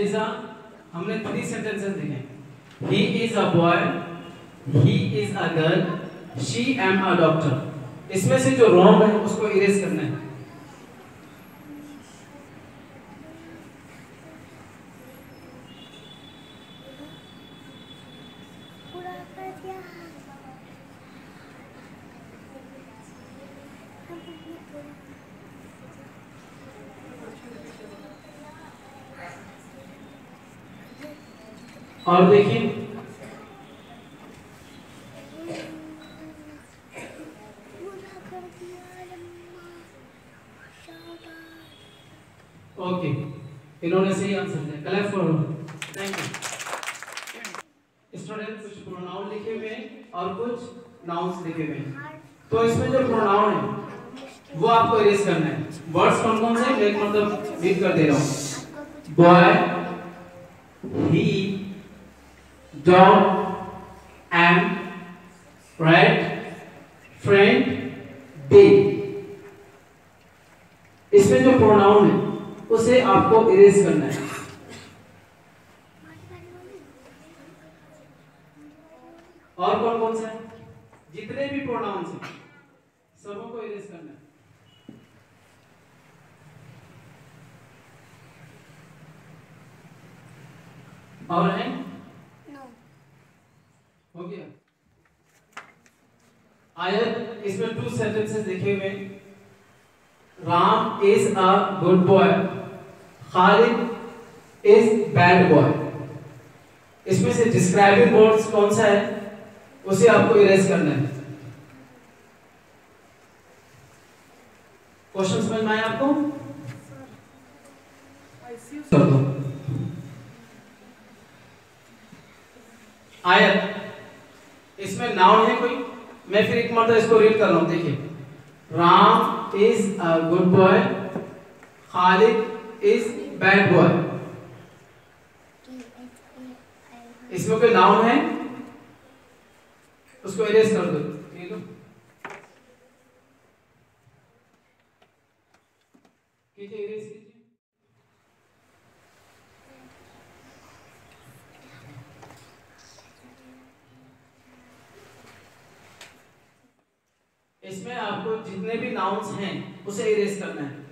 Elijah, हमने 3 sentences देखे। He is a boy, he is a girl, she am a doctor. इसमें से जो रॉन्ग है उसको इरेज करना है। और देखिए ओके, इन्होंने सही आंसर दिया, clap for thank you. Student कुछ प्रोनाउन लिखे हुए हैं और कुछ नाउन्स लिखे हुए हैं, तो इसमें जो प्रोनाउन है वो आपको इरेज करना है। वर्ड्स कौन कौन से, मैं एक मतलब रीड कर दे रहा हूँ। Boy, he, dog, am, red, friend, they. इसमें जो प्रोनाउन है उसे आपको इरेज करना है। और कौन कौन सा है, जितने भी प्रोनाउंस हैं सबों को इरेज करना है। और है no. हो गया आयत। इसमें 2 सेंटेंसेस लिखे हुए हैं। Ram is a good boy, Khalid is bad boy. इसमें से डिस्क्राइबिंग वर्ड्स कौन सा है उसे आपको इरेज करना है। क्वेश्चन समझ में आया आपको? कर दो आयत। इसमें नाउन है कोई, मैं फिर एक मरतबा इसको रीड कर रहा हूं। देखिए, Ram is a good boy, Khalid is bad boy. इसमें कोई नाउन है उसको इरेज कर दो। ये लो कीजिए, इरेज कीजिए। इसमें आपको जितने भी नाउन्स हैं उसे इरेज करना है।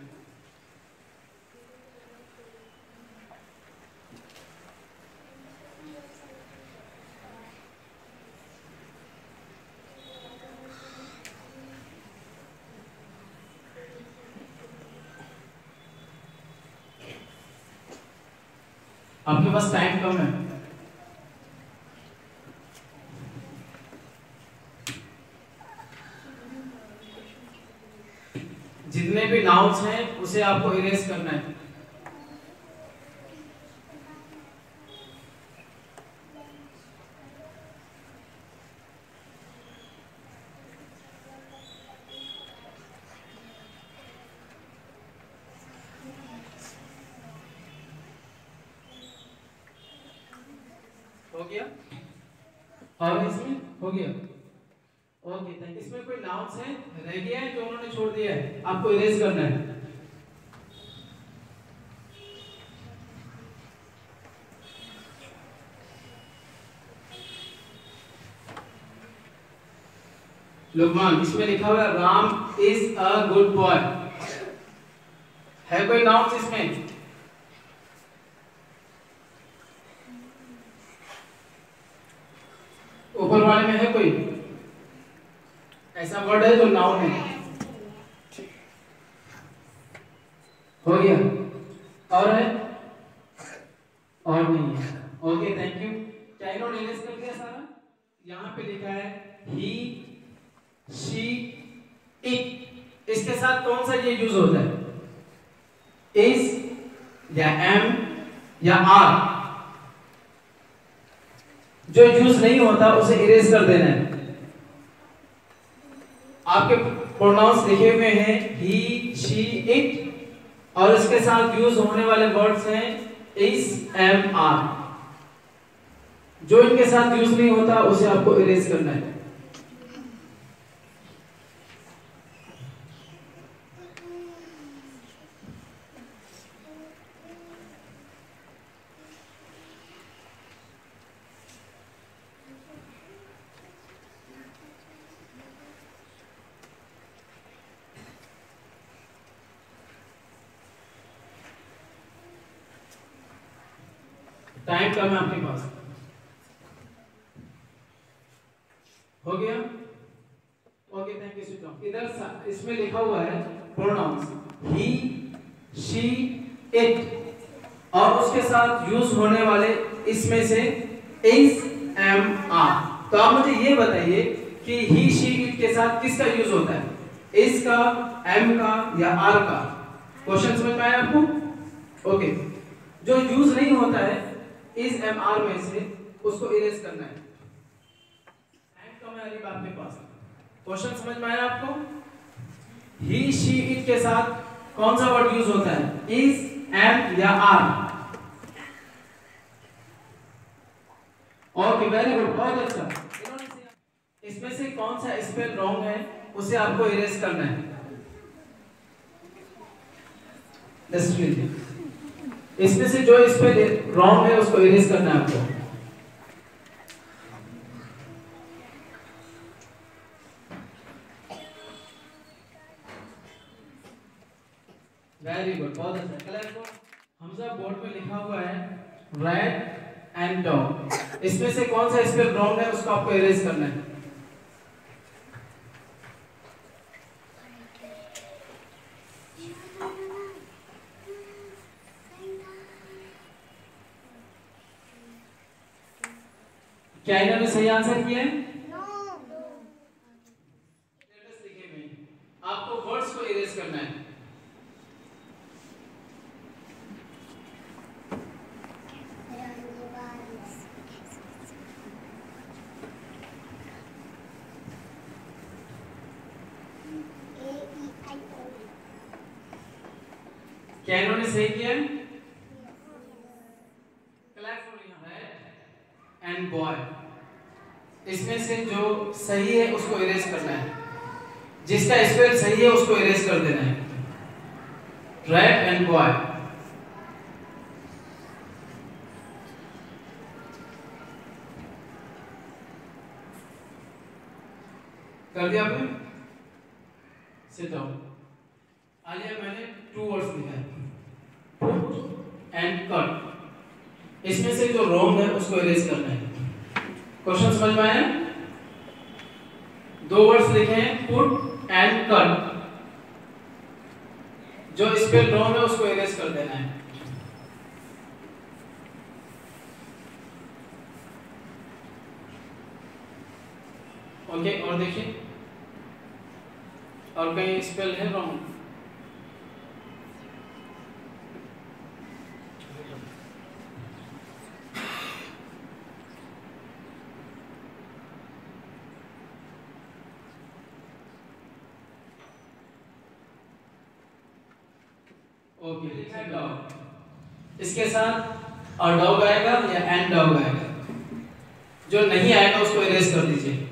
आपके पास टाइम कम है। जितने भी नाउन्स हैं उसे आपको इरेज करना है। हो गया? और इसमें हो गया। Okay thank you. इसमें कोई नाउन्स है रह गया है जो उन्होंने छोड़ दिया है, आपको इरेज करना है। लुकमान, इसमें लिखा हुआ है Ram is a good boy. है कोई नाउन्स इसमें? ऊपर वाले में है कोई ऐसा वर्ड है जो नाउन है? हो गया? और है? और नहीं है। Okay thank you. क्या इन्होंने इरेज कर दिया सारा? यहाँ पे लिखा है ही, शी, इट। इसके साथ कौन सा ये यूज होता है? इज या एम या आर। जो यूज नहीं होता उसे इरेज कर देना है। आपके प्रोनाउंस लिखे हुए हैं ही, शी, इट और इसके साथ यूज होने वाले वर्ड्स हैं इज, एम, आर। जो इनके साथ यूज नहीं होता उसे आपको इरेज करना है। टाइम कम है आपके पास। हो गया? ओके, थैंक यू सुटॉम। इधर इसमें लिखा हुआ है प्रोनाउंस ही, शी, इट और उसके साथ यूज होने वाले इसमें से इज, एम, आर। तो आप मुझे ये बताइए कि ही, शी, इट के साथ किसका यूज होता है? इज का, एम का या आर का? क्वेश्चन समझ में आया आपको? ओके, जो यूज नहीं होता है इज, एम, आर में से उसको इरेज करना है। टाइम कम है अलीब आपके पास। क्वेश्चन समझ में आया आपको? ही, शी, इट के साथ कौन सा वर्ड यूज होता है? इज, एम या आर? ओके, वेरी गुड, बहुत अच्छा। इसमें से कौन सा स्पेल रॉन्ग है उसे आपको इरेज करना है। इसमें से जो स्पेल रॉन्ग है उसको इरेज करना है आपको। वेरी गुड, बहुत अच्छा। कलर हमजा बोर्ड में लिखा हुआ है रेड एंड डॉग। इसमें से कौन सा स्पेल रॉन्ग है उसको आपको इरेज करना है। क्या इन्होंने सही आंसर किया है? आपको वर्ड्स को इरेज करना है। क्या इन्होंने सही किया? And boy. इसमें से जो सही है उसको इरेज करना है, जिसका स्पेल सही है उसको इरेज कर देना है। Rat and boy. कर दिया आपने? Sit down. आलिया, मैंने 2 वर्ड्स लिखा है, पुट एंड कट। इसमें से जो रॉन्ग है उसको इरेज करना है। क्वेश्चन समझ में आया? 2 वर्ड्स लिखे हैं, पुट एंड कट। जो स्पेल रॉन्ग है उसको इरेज कर देना है। ओके, और देखिए, और कहीं स्पेल है रॉन्ग? Okay, dog. इसके साथ और डॉग आएगा या एंड डॉग आएगा? जो नहीं आएगा उसको इरेज कर दीजिए।